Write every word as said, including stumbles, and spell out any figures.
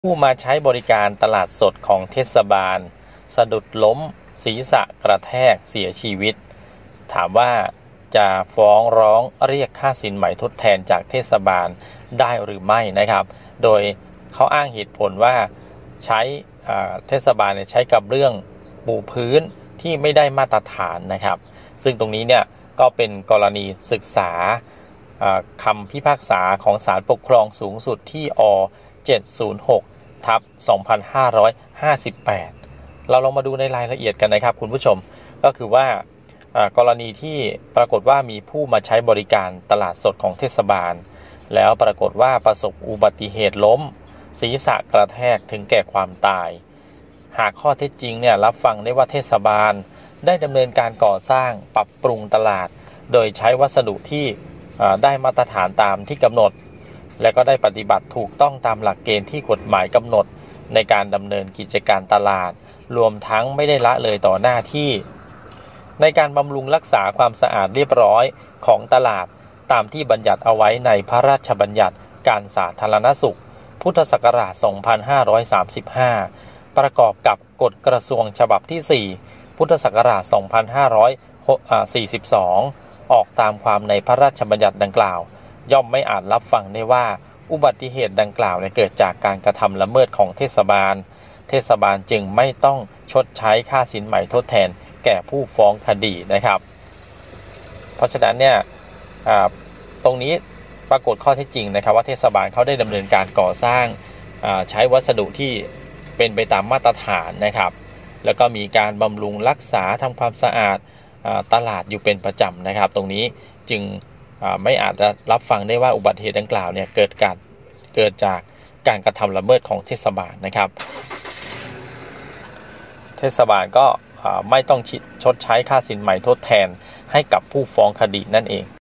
ผู้มาใช้บริการตลาดสดของเทศบาลสะดุดล้มศีรษะกระแทกเสียชีวิตถามว่าจะฟ้องร้องเรียกค่าสินไหมทดแทนจากเทศบาลได้หรือไม่นะครับโดยเขาอ้างเหตุผลว่าใช้เทศบาลใช้กับเรื่องปูพื้นที่ไม่ได้มาตรฐานนะครับซึ่งตรงนี้เนี่ยก็เป็นกรณีศึกษาคำพิพากษาของศาลปกครองสูงสุดที่อเจ็ดศูนย์หกทับสองพันห้าร้อยห้าสิบแปดเราลองมาดูในรายละเอียดกันนะครับคุณผู้ชมก็คือว่ากรณีที่ปรากฏว่ามีผู้มาใช้บริการตลาดสดของเทศบาลแล้วปรากฏว่าประสบอุบัติเหตุล้มศีรษะกระแทกถึงแก่ความตายหากข้อเท็จจริงเนี่ยรับฟังได้ว่าเทศบาลได้ดำเนินการก่อสร้างปรับปรุงตลาดโดยใช้วัสดุที่ได้มาตรฐานตามที่กำหนดและก็ได้ปฏิบัติถูกต้องตามหลักเกณฑ์ที่กฎหมายกำหนดในการดำเนินกิจการตลาดรวมทั้งไม่ได้ละเลยต่อหน้าที่ในการบำรุงรักษาความสะอาดเรียบร้อยของตลาดตามที่บัญญัติเอาไว้ในพระราชบัญญัติการสาธารณสุขพุทธศักราช สองพันห้าร้อยสามสิบห้า ประกอบกับกฎกระทรวงฉบับที่ สี่ พุทธศักราช สองพันห้าร้อยสี่สิบสอง ออกตามความในพระราชบัญญัติดังกล่าวย่อมไม่อาจรับฟังได้ว่าอุบัติเหตุดังกล่าวเกิดจากการกระทำละเมิดของเทศบาลเทศบาลจึงไม่ต้องชดใช้ค่าสินไหมทดแทนแก่ผู้ฟ้องคดีนะครับเพราะฉะนั้นเนี่ยตรงนี้ปรากฏข้อเท็จจริงนะครับว่าเทศบาลเขาได้ดำเนินการก่อสร้างใช้วัสดุที่เป็นไปตามมาตรฐานนะครับแล้วก็มีการบำรุงรักษาทำความสะอาดตลาดอยู่เป็นประจำนะครับตรงนี้จึงไม่อาจจะรับฟังได้ว่าอุบัติเหตุดังกล่าวเนี่ยเกิดการเกิดจากการกระทำละเมิดของเทศบาลนะครับเทศบาลก็ไม่ต้องชดใช้ค่าสินไหมทดแทนให้กับผู้ฟ้องคดีนั่นเอง